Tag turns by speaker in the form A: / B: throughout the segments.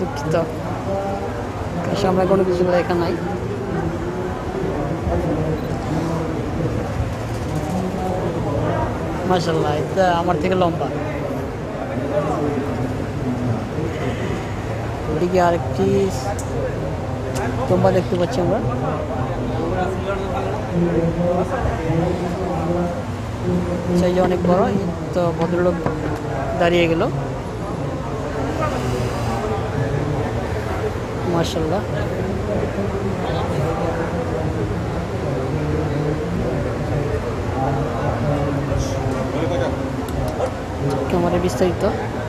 A: দুঃখিত, সামনে কোনো কিছু লেখা নাই। মাশাআল্লাহ, এটা আমার থেকে লম্বা। এদিকে আরেকটি তোমরা দেখতে পাচ্ছি আমরা। সেই যে অনেক বড়, তো ভদ্রলোক দাঁড়িয়ে গেল। মাশাআল্লাহ, ক্যামেরা বিস্তারিত।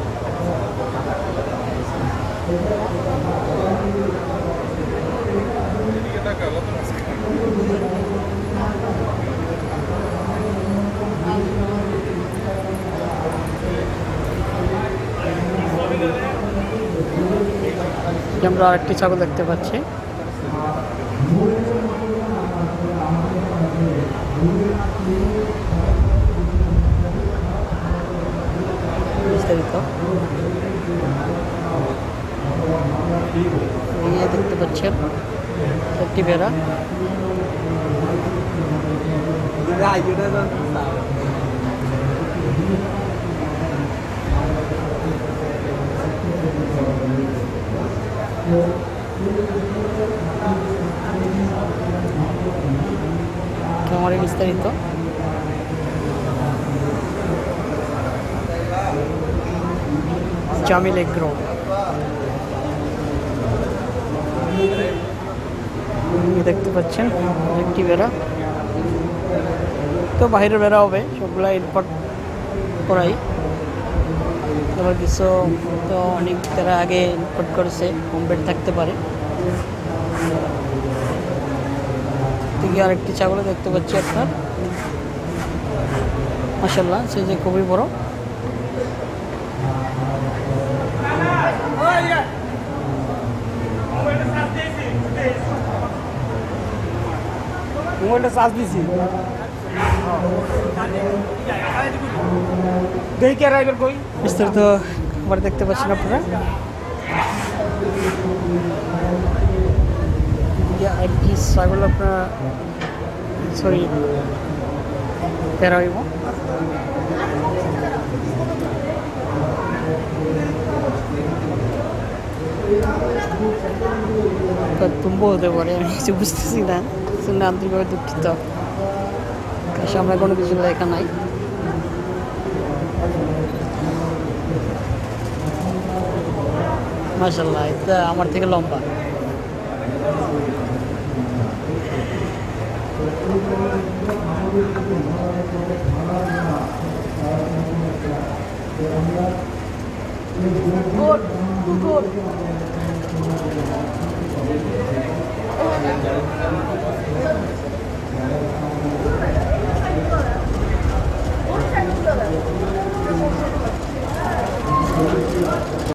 A: আমরা আরেকটি ছাগল দেখতে পাচ্ছি। বিস্তারিত দেখতে পাচ্ছেন একটি বেড়া। ক্যামেরা বিস্তারিত। জামিল এগ্রো দেখতে পাচ্ছেন একটি বেড়া, তো বাইরের বেড়া হবে, সবগুলা ইম্পোর্ট করাই। আবার কিছু তো অনেক তারা আগে ইম্পোর্ট করেছে, হোম বেড থাকতে পারে। থেকে আরেকটি ছাগল দেখতে পাচ্ছি আপনার। মাশাআল্লাহ, সে যে খুবই বড়। মোবাইলটা চার্জ দিছি, দেখি আর আইবার কই। বিস্তারিত আবার দেখতে পাচ্ছেন আপনারা। একটি ছাগল আপনারা সরি তেরা হইব। তুম্ব হতে পারে, আমি কিছু বুঝতেছি না, শুনে আন্তরিকভাবে দুঃখিত, সামনে কোনো কিছু লেখা নাই। মাশাআল্লাহ, এটা আমার থেকে লম্বা।